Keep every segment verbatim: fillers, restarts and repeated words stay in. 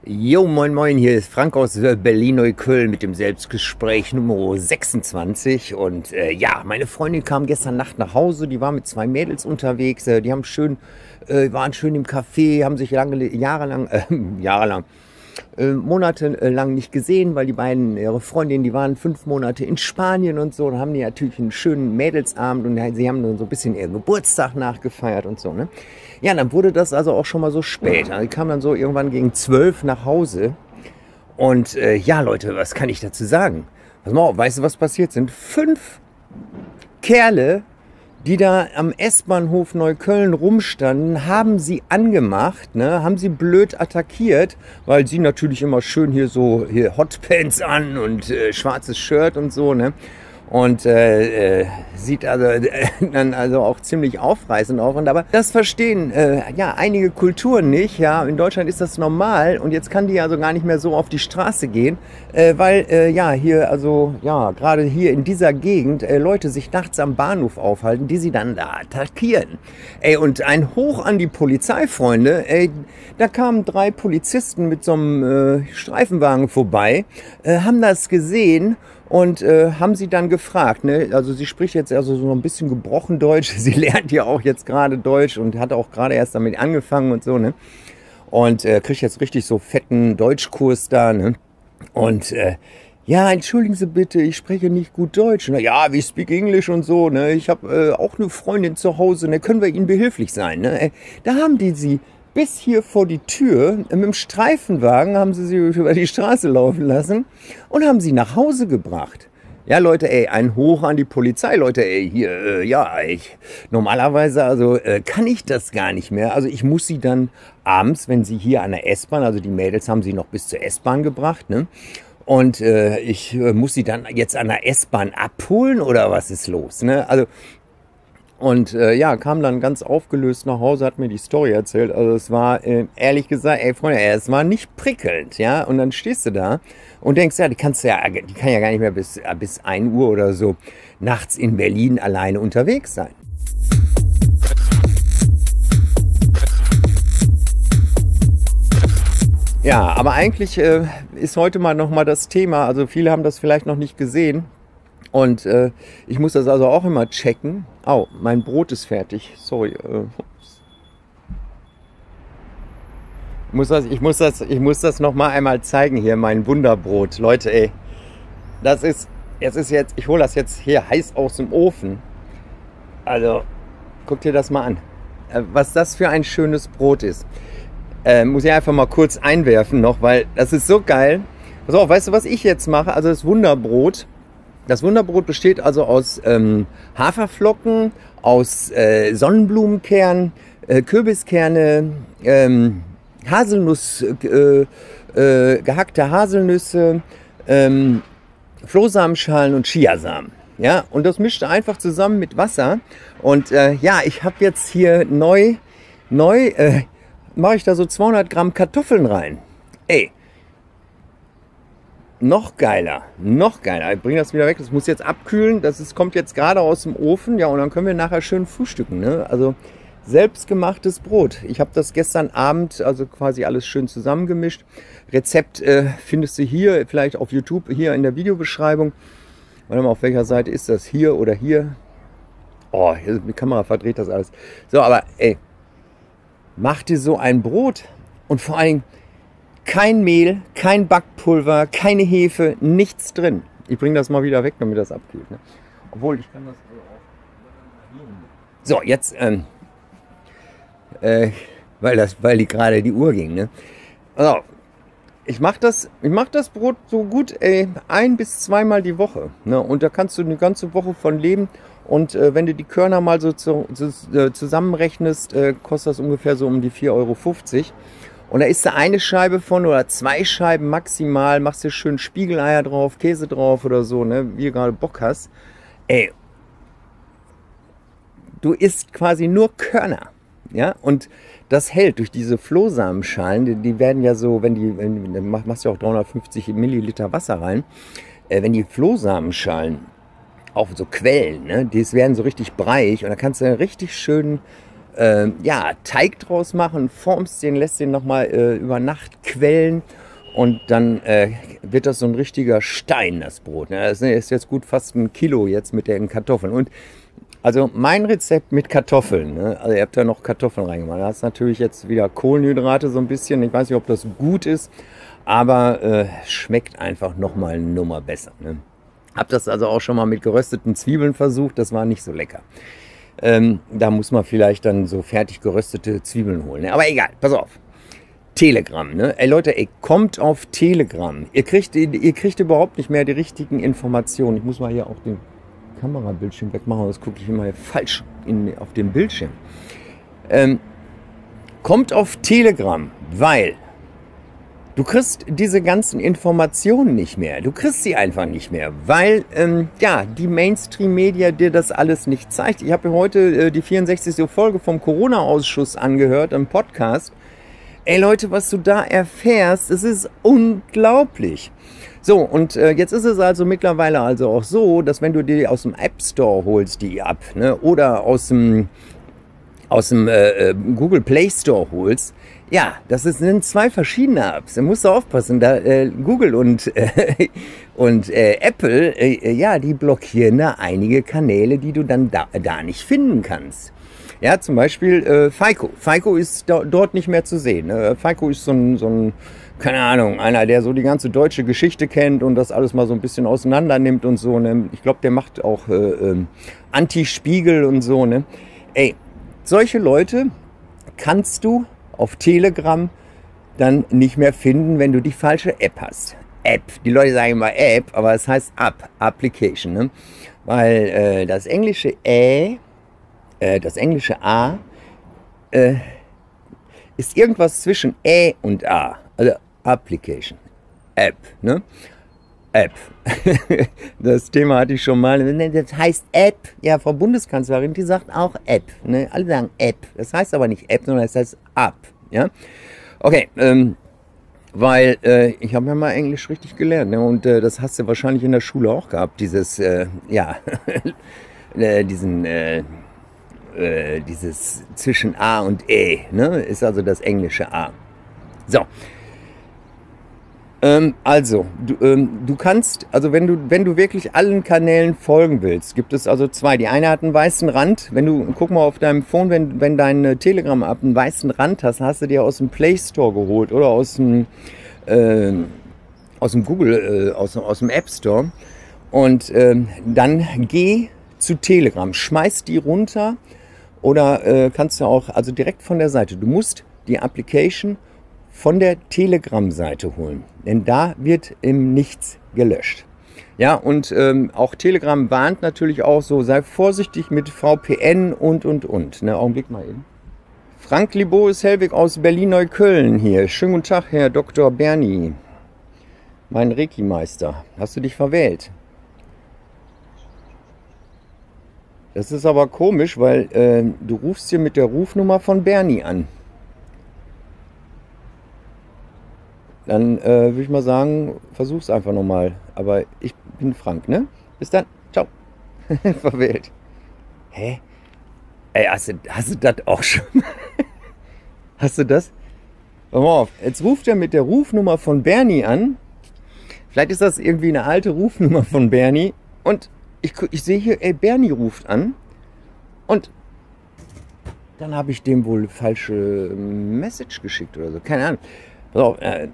Jo, moin moin, hier ist Frank aus äh, Berlin-Neukölln mit dem Selbstgespräch Nummer sechsundzwanzig. Und äh, ja, meine Freundin kam gestern Nacht nach Hause, die war mit zwei Mädels unterwegs, äh, die haben schön, äh, waren schön im Café, haben sich lange, jahrelang, äh, jahrelang, äh, monatelang nicht gesehen, weil die beiden, ihre Freundinnen, die waren fünf Monate in Spanien und so, da haben die natürlich einen schönen Mädelsabend und sie haben dann so ein bisschen ihren Geburtstag nachgefeiert und so, ne? Ja, dann wurde das also auch schon mal so spät. Also ich kam dann so irgendwann gegen zwölf nach Hause. Und äh, ja, Leute, was kann ich dazu sagen? Pass mal auf, weißt du, was passiert sind? Fünf Kerle, die da am S-Bahnhof Neukölln rumstanden, haben sie angemacht, ne, haben sie blöd attackiert, weil sie natürlich immer schön hier so hier Hotpants an und äh, schwarzes Shirt und so, ne? Und äh, äh, sieht also äh, dann also auch ziemlich aufreißend auf. Und aber das verstehen äh, ja einige Kulturen nicht. Ja, in Deutschland ist das normal und jetzt kann die also gar nicht mehr so auf die Straße gehen, äh, weil äh, ja hier also ja gerade hier in dieser Gegend äh, Leute sich nachts am Bahnhof aufhalten, die sie dann da attackieren. Ey, und ein Hoch an die Polizeifreunde. Ey, da kamen drei Polizisten mit so einem äh, Streifenwagen vorbei, äh, haben das gesehen. Und äh, haben sie dann gefragt, ne? Also sie spricht jetzt also so ein bisschen gebrochen Deutsch, sie lernt ja auch jetzt gerade Deutsch und hat auch gerade erst damit angefangen und so, ne? Und äh, kriegt jetzt richtig so fetten Deutschkurs da, ne? Und äh, ja, entschuldigen Sie bitte, ich spreche nicht gut Deutsch. Na ja, we speak English und so, ne? Ich habe äh, auch eine Freundin zu Hause, ne? Können wir Ihnen behilflich sein, ne? Da haben die sie bis hier vor die Tür, mit dem Streifenwagen haben sie sie über die Straße laufen lassen und haben sie nach Hause gebracht. Ja, Leute, ey, ein Hoch an die Polizei, Leute, ey, hier, äh, ja, ich, normalerweise, also, äh, kann ich das gar nicht mehr. Also, ich muss sie dann abends, wenn sie hier an der S-Bahn, also die Mädels haben sie noch bis zur S-Bahn gebracht, ne? Und äh, ich äh, muss sie dann jetzt an der S-Bahn abholen oder was ist los, ne? Also, Und äh, ja, kam dann ganz aufgelöst nach Hause, hat mir die Story erzählt. Also es war, äh, ehrlich gesagt, ey Freunde, ey, es war nicht prickelnd, ja. Und dann stehst du da und denkst, ja, die kannst du ja, die kann ja gar nicht mehr bis, bis ein Uhr oder so nachts in Berlin alleine unterwegs sein. Ja, aber eigentlich äh, ist heute mal nochmal das Thema, also viele haben das vielleicht noch nicht gesehen. Und äh, ich muss das also auch immer checken. Au, mein Brot ist fertig. Sorry. Äh, ich muss das, ich muss das, ich muss das noch mal einmal zeigen hier, mein Wunderbrot. Leute, ey, das ist, es ist jetzt, ich hole das jetzt hier heiß aus dem Ofen. Also, guck dir das mal an. Äh, was das für ein schönes Brot ist. Äh, muss ich einfach mal kurz einwerfen noch, weil das ist so geil. Pass auf, weißt du, was ich jetzt mache? Also das Wunderbrot. Das Wunderbrot besteht also aus ähm, Haferflocken, aus äh, Sonnenblumenkern, äh, Kürbiskerne, ähm, Haselnuss, äh, äh, gehackte Haselnüsse, ähm, Flohsamenschalen und Chiasamen. Ja, und das mischt einfach zusammen mit Wasser. Und äh, ja, ich habe jetzt hier neu, neu äh, mache ich da so zweihundert Gramm Kartoffeln rein. Ey. Noch geiler, noch geiler. Ich bringe das wieder weg. Das muss jetzt abkühlen. Das ist, kommt jetzt gerade aus dem Ofen. Ja, und dann können wir nachher schön frühstücken. Ne? Also selbstgemachtes Brot. Ich habe das gestern Abend, also quasi alles schön zusammengemischt. Rezept äh, findest du hier, vielleicht auf YouTube, hier in der Videobeschreibung. Warte mal, auf welcher Seite ist das? Hier oder hier? Oh, hier, die Kamera verdreht das alles. So, aber ey, mach dir so ein Brot und vor allem kein Mehl, kein Backpulver, keine Hefe, nichts drin. Ich bringe das mal wieder weg, damit das abkühlt. Ne? Obwohl, ich kann das auch. So, jetzt, ähm, äh, weil, das, weil die gerade die Uhr ging. Ne? Also, ich mache das, ich mach das Brot so gut ey, ein- bis zweimal die Woche. Ne? Und da kannst du eine ganze Woche von leben. Und äh, wenn du die Körner mal so zu, zu, äh, zusammenrechnest, äh, kostet das ungefähr so um die vier Euro fünfzig. Und da isst du eine Scheibe von oder zwei Scheiben maximal, machst dir schön Spiegeleier drauf, Käse drauf oder so, ne, wie du gerade Bock hast. Ey, du isst quasi nur Körner, ja, und das hält durch diese Flohsamenschalen, die, die werden ja so, wenn die, wenn, dann machst du auch dreihundertfünfzig Milliliter Wasser rein, äh, wenn die Flohsamenschalen auf so Quellen, ne, die werden so richtig breich und da kannst du richtig schön äh, ja, Teig draus machen, formst den, lässt den nochmal äh, über Nacht quellen und dann äh, wird das so ein richtiger Stein, das Brot. Ne? Das ist jetzt gut fast ein Kilo jetzt mit den Kartoffeln. Und also mein Rezept mit Kartoffeln, ne? Also ihr habt da noch Kartoffeln reingemacht. Da hast natürlich jetzt wieder Kohlenhydrate so ein bisschen. Ich weiß nicht, ob das gut ist, aber äh, schmeckt einfach nochmal eine Nummer besser. Ne? Hab das also auch schon mal mit gerösteten Zwiebeln versucht, das war nicht so lecker. Ähm, da muss man vielleicht dann so fertig geröstete Zwiebeln holen. Ne? Aber egal, pass auf. Telegram, ne? Ey Leute, ey, kommt auf Telegram. Ihr kriegt, ihr kriegt überhaupt nicht mehr die richtigen Informationen. Ich muss mal hier auch den Kamerabildschirm wegmachen, das gucke ich immer falsch in, auf dem Bildschirm. Ähm, kommt auf Telegram, weil du kriegst diese ganzen Informationen nicht mehr. Du kriegst sie einfach nicht mehr, weil ähm, ja, die Mainstream-Media dir das alles nicht zeigt. Ich habe heute äh, die vierundsechzigste Folge vom Corona-Ausschuss angehört, im Podcast. Ey Leute, was du da erfährst, es ist unglaublich. So, und äh, jetzt ist es also mittlerweile also auch so, dass wenn du die aus dem App Store holst, die App, ne, oder aus dem, aus dem äh, Google Play Store holst, ja, das sind zwei verschiedene Apps. Da musst du aufpassen. Da, äh, Google und, äh, und äh, Apple, äh, ja, die blockieren da einige Kanäle, die du dann da, da nicht finden kannst. Ja, zum Beispiel äh, FICO. FICO ist do, dort nicht mehr zu sehen. Äh, FICO ist so ein, so ein, keine Ahnung, einer, der so die ganze deutsche Geschichte kennt und das alles mal so ein bisschen auseinander nimmt und so. Ne? Ich glaube, der macht auch äh, äh, Anti-Spiegel und so. Ne? Ey, solche Leute kannst du auf Telegram dann nicht mehr finden, wenn du die falsche App hast. App, die Leute sagen immer App, aber es heißt App, Application, ne? Weil äh, das englische Ä, äh, das englische A, äh, ist irgendwas zwischen Ä und A, also Application, App, ne? App. Das Thema hatte ich schon mal. Das heißt App. Ja, Frau Bundeskanzlerin, die sagt auch App. Ne? Alle sagen App. Das heißt aber nicht App, sondern es heißt App. Ja? Okay, ähm, weil äh, ich habe ja mal Englisch richtig gelernt. Ne? Und äh, das hast du wahrscheinlich in der Schule auch gehabt. Dieses, äh, ja, äh, diesen, äh, äh, dieses zwischen A und E. Ne? Ist also das englische A. So. Ähm, also, du, ähm, du kannst, also wenn du, wenn du wirklich allen Kanälen folgen willst, gibt es also zwei. Die eine hat einen weißen Rand. Wenn du, guck mal auf deinem Phone, wenn, wenn dein Telegram-App einen weißen Rand hast, hast du dir aus dem Play Store geholt oder aus dem, äh, aus dem Google, äh, aus, aus dem App Store. Und ähm, dann geh zu Telegram, schmeiß die runter oder äh, kannst du auch, also direkt von der Seite. Du musst die Application von der Telegram-Seite holen, denn da wird im Nichts gelöscht. Ja, und ähm, auch Telegram warnt natürlich auch so, sei vorsichtig mit V P N und, und, und. Ne, Augenblick mal eben. Frank Libois Hellwig aus Berlin-Neukölln hier. Schönen guten Tag, Herr Doktor Bernie, mein Reiki-Meister. Hast du dich verwählt? Das ist aber komisch, weil äh, du rufst hier mit der Rufnummer von Bernie an. Dann äh, würde ich mal sagen, versuch's einfach nochmal. Aber ich bin Frank, ne? Bis dann. Ciao. Verwählt. Hä? Ey, hast du, hast du das auch schon? Hast du das? Pass mal auf. Jetzt ruft er mit der Rufnummer von Bernie an. Vielleicht ist das irgendwie eine alte Rufnummer von Bernie. Und ich, ich sehe hier, ey, Bernie ruft an. Und dann habe ich dem wohl falsche Message geschickt oder so. Keine Ahnung. Pass auf, äh,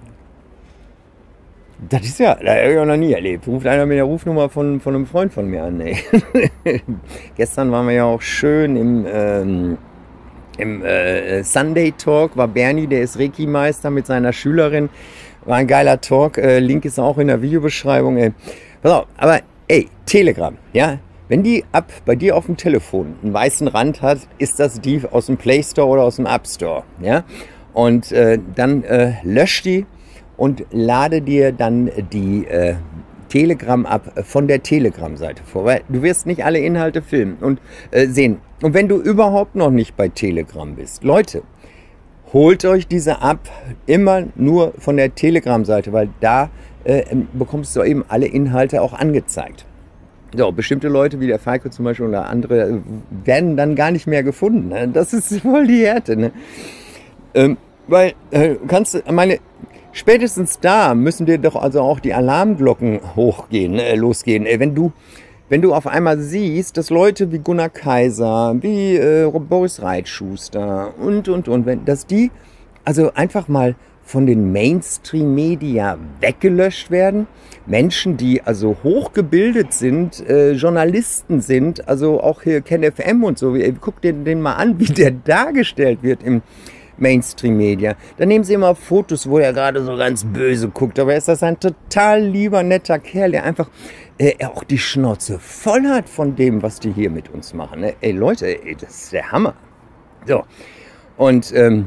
das ist ja, das habe ich auch noch nie erlebt. Ruft einer mit der Rufnummer von, von einem Freund von mir an. Ey. Gestern waren wir ja auch schön im, ähm, im äh, Sunday Talk, war Bernie, der ist Reiki-Meister mit seiner Schülerin. War ein geiler Talk, äh, Link ist auch in der Videobeschreibung. Ey. Pass auf, aber ey, Telegram, ja, wenn die App bei dir auf dem Telefon einen weißen Rand hat, ist das die aus dem Play Store oder aus dem App Store, ja. Und äh, dann äh, lösch die und lade dir dann die äh, Telegram-App von der Telegram-Seite vor, weil du wirst nicht alle Inhalte filmen und äh, sehen. Und wenn du überhaupt noch nicht bei Telegram bist, Leute, holt euch diese App immer nur von der Telegram-Seite, weil da äh, bekommst du eben alle Inhalte auch angezeigt. So, bestimmte Leute wie der Falco zum Beispiel oder andere werden dann gar nicht mehr gefunden. Ne? Das ist voll die Härte. Ne? Ähm, weil, äh, kannst du, meine, spätestens da müssen dir doch also auch die Alarmglocken hochgehen, äh, losgehen. Äh, wenn du, wenn du auf einmal siehst, dass Leute wie Gunnar Kaiser, wie äh, Boris Reitschuster und, und, und, wenn, dass die also einfach mal von den Mainstream-Media weggelöscht werden. Menschen, die also hochgebildet sind, äh, Journalisten sind, also auch hier KenFM und so. Guck dir den mal an, wie der dargestellt wird im Mainstream-Media. Da nehmen sie immer Fotos, wo er gerade so ganz böse guckt. Aber ist das ein total lieber, netter Kerl, der einfach äh, auch die Schnauze voll hat von dem, was die hier mit uns machen. Ne? Ey Leute, ey, das ist der Hammer. So, und ähm,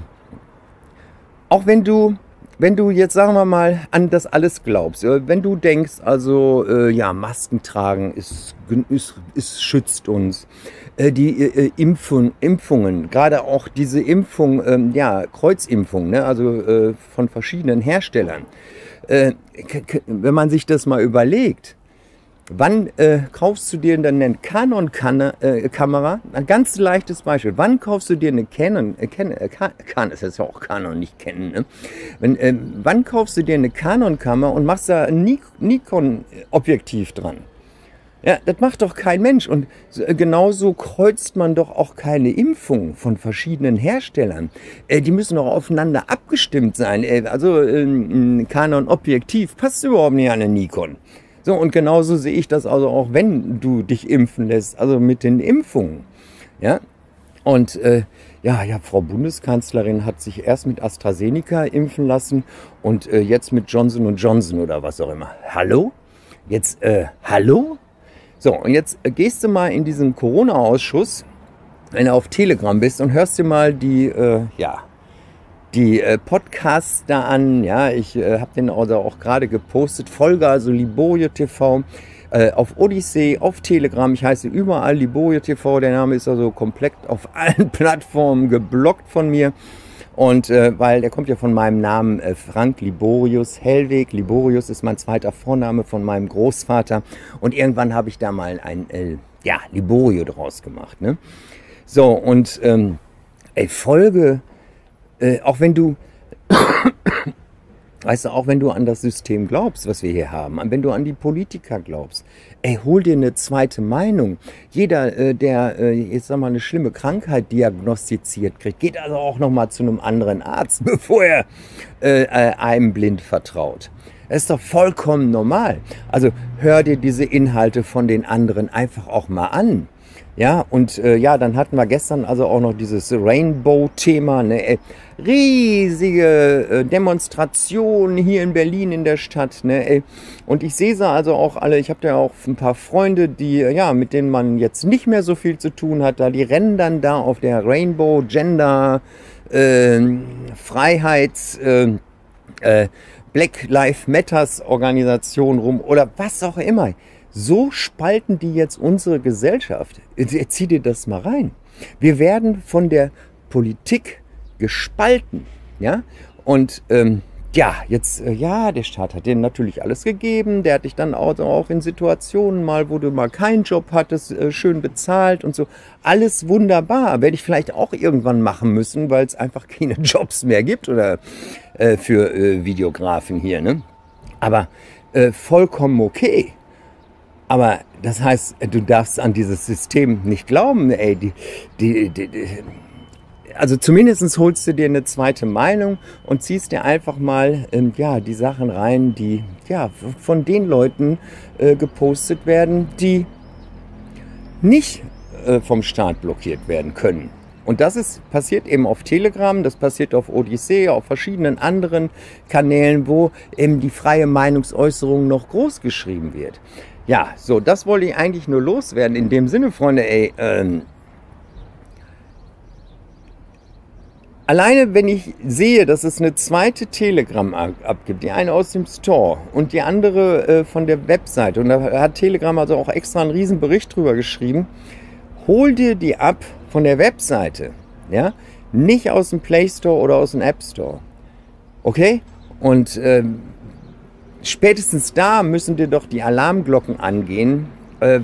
auch wenn du, wenn du jetzt, sagen wir mal, an das alles glaubst, wenn du denkst, also, äh, ja, Masken tragen ist, ist, ist, schützt uns, äh, die äh, Impfung, Impfungen, gerade auch diese Impfung, ähm, ja, Kreuzimpfung, ne, also äh, von verschiedenen Herstellern, äh, wenn man sich das mal überlegt, wann äh, kaufst du dir denn eine Canon-Kamera? Ein ganz leichtes Beispiel. Wann kaufst du dir eine Canon? Äh, Canon, äh, Canon ist jetzt ja auch Canon, nicht Canon. Ne? Wenn, äh, wann kaufst du dir eine Canon-Kamera und machst da ein Nikon-Objektiv dran? Ja, das macht doch kein Mensch. Und äh, genauso kreuzt man doch auch keine Impfung von verschiedenen Herstellern. Äh, die müssen doch aufeinander abgestimmt sein. Äh, also äh, ein Canon-Objektiv passt überhaupt nicht an eine Nikon. So, und genauso sehe ich das also auch, wenn du dich impfen lässt, also mit den Impfungen. Ja, und äh, ja, ja, Frau Bundeskanzlerin hat sich erst mit AstraZeneca impfen lassen und äh, jetzt mit Johnson und Johnson oder was auch immer. Hallo? Jetzt, äh, hallo? So, und jetzt äh, gehst du mal in diesen Corona-Ausschuss, wenn du auf Telegram bist und hörst dir mal die, äh, ja, die äh, Podcasts da an, ja, ich äh, habe den also auch gerade gepostet, Folge, also Liborio T V, äh, auf Odyssey, auf Telegram, ich heiße überall Liborio T V, der Name ist also komplett auf allen Plattformen geblockt von mir und äh, weil der kommt ja von meinem Namen äh, Frank Liborius Hellweg, Liborius ist mein zweiter Vorname von meinem Großvater und irgendwann habe ich da mal ein, äh, ja, Liborio draus gemacht, ne? So, und ähm, ey, Folge Äh, auch wenn du, weißt du, auch wenn du an das System glaubst, was wir hier haben, wenn du an die Politiker glaubst, ey, hol dir eine zweite Meinung. Jeder, äh, der äh, jetzt sag mal eine schlimme Krankheit diagnostiziert kriegt, geht also auch noch mal zu einem anderen Arzt, bevor er äh, äh, einem blind vertraut. Das ist doch vollkommen normal. Also hör dir diese Inhalte von den anderen einfach auch mal an. Ja, und äh, ja, dann hatten wir gestern also auch noch dieses Rainbow-Thema, ne, äh, riesige äh, Demonstrationen hier in Berlin in der Stadt, ne, äh, und ich sehe sie also auch alle, ich habe da auch ein paar Freunde, die, ja, mit denen man jetzt nicht mehr so viel zu tun hat, da die rennen dann da auf der Rainbow Gender äh, Freiheits äh, äh, Black Lives Matters Organisation rum oder was auch immer. So spalten die jetzt unsere Gesellschaft. Zieh dir das mal rein. Wir werden von der Politik gespalten. Ja? Und ähm, ja, jetzt, äh, ja, der Staat hat denen natürlich alles gegeben. Der hat dich dann auch, auch in Situationen mal, wo du mal keinen Job hattest, äh, schön bezahlt und so. Alles wunderbar. Werde ich vielleicht auch irgendwann machen müssen, weil es einfach keine Jobs mehr gibt oder äh, für äh, Videografen hier. Ne? Aber äh, vollkommen okay. Aber das heißt, du darfst an dieses System nicht glauben. Ey, die, die, die, die, also zumindest holst du dir eine zweite Meinung und ziehst dir einfach mal ähm, ja, die Sachen rein, die ja, von den Leuten äh, gepostet werden, die nicht äh, vom Staat blockiert werden können. Und das ist, passiert eben auf Telegram, das passiert auf Odyssey, auf verschiedenen anderen Kanälen, wo eben die freie Meinungsäußerung noch groß geschrieben wird. Ja, so, das wollte ich eigentlich nur loswerden. In dem Sinne, Freunde, ey, ähm, alleine wenn ich sehe, dass es eine zweite Telegram-App gibt, die eine aus dem Store und die andere äh, von der Webseite, und da hat Telegram also auch extra einen riesen Bericht drüber geschrieben, hol dir die App von der Webseite, ja, nicht aus dem Play Store oder aus dem App Store, okay? Und ähm, spätestens da müssen dir doch die Alarmglocken angehen, äh,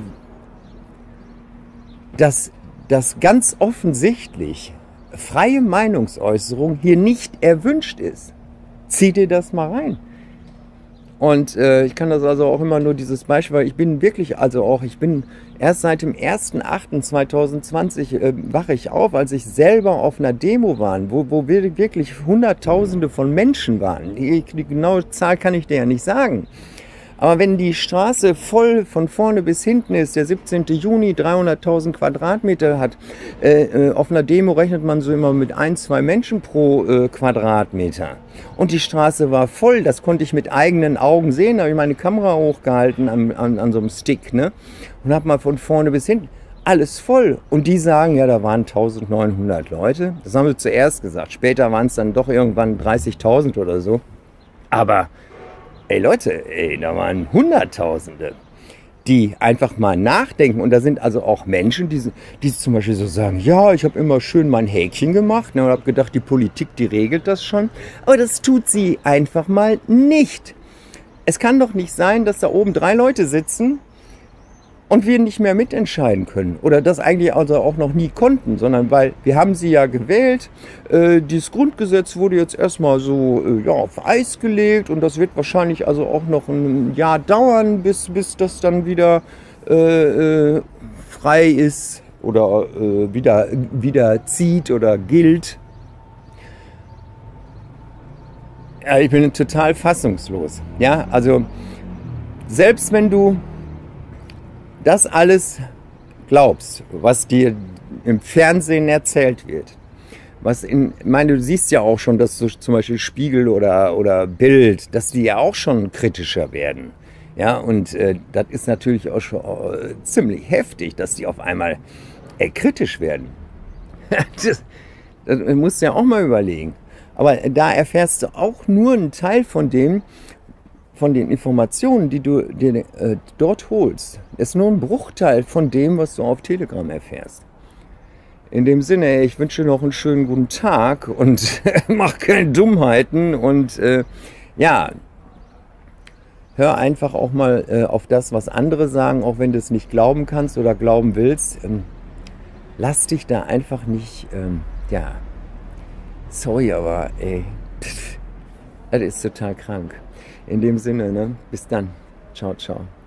dass, dass ganz offensichtlich freie Meinungsäußerung hier nicht erwünscht ist. Zieh dir das mal rein. Und äh, ich kann das also auch immer nur dieses Beispiel, weil ich bin wirklich, also auch, ich bin erst seit dem ersten achten zweitausendzwanzig äh, wache ich auf, als ich selber auf einer Demo war, wo, wo wir wirklich Hunderttausende von Menschen waren. Die, die genaue Zahl kann ich dir ja nicht sagen. Aber wenn die Straße voll von vorne bis hinten ist, der siebzehnten Juni dreihunderttausend Quadratmeter hat, äh, auf einer Demo rechnet man so immer mit ein, zwei Menschen pro äh, Quadratmeter. Und die Straße war voll, das konnte ich mit eigenen Augen sehen, da habe ich meine Kamera hochgehalten an, an, an so einem Stick, ne? Und habe mal von vorne bis hinten, alles voll. Und die sagen, ja, da waren eintausendneunhundert Leute. Das haben sie zuerst gesagt, später waren es dann doch irgendwann dreißigtausend oder so. Aber ey Leute, ey, da waren Hunderttausende, die einfach mal nachdenken. Und da sind also auch Menschen, die, die zum Beispiel so sagen, ja, ich habe immer schön mein Häkchen gemacht, ne, und habe gedacht, die Politik, die regelt das schon. Aber das tut sie einfach mal nicht. Es kann doch nicht sein, dass da oben drei Leute sitzen und wir nicht mehr mitentscheiden können. Oder das eigentlich also auch noch nie konnten, sondern weil wir haben sie ja gewählt. Äh, dieses Grundgesetz wurde jetzt erstmal so äh, ja, auf Eis gelegt und das wird wahrscheinlich also auch noch ein Jahr dauern, bis, bis das dann wieder äh, äh, frei ist oder äh, wieder, wieder zieht oder gilt. Ja, ich bin total fassungslos. Ja, also selbst wenn du das alles glaubst, was dir im Fernsehen erzählt wird, was in, ich meine, du siehst ja auch schon, dass so zum Beispiel Spiegel oder, oder Bild, dass die ja auch schon kritischer werden. Ja, und äh, das ist natürlich auch schon äh, ziemlich heftig, dass die auf einmal äh, kritisch werden. das, das musst du ja auch mal überlegen. Aber da erfährst du auch nur einen Teil von dem, von den Informationen, die du dir äh, dort holst. Das ist nur ein Bruchteil von dem, was du auf Telegram erfährst. In dem Sinne, ich wünsche dir noch einen schönen guten Tag und mach keine Dummheiten und äh, ja, hör einfach auch mal äh, auf das, was andere sagen, auch wenn du es nicht glauben kannst oder glauben willst. Ähm, lass dich da einfach nicht, ähm, ja, sorry, aber ey, das ist total krank. In dem Sinne, ne? Bis dann. Ciao, ciao.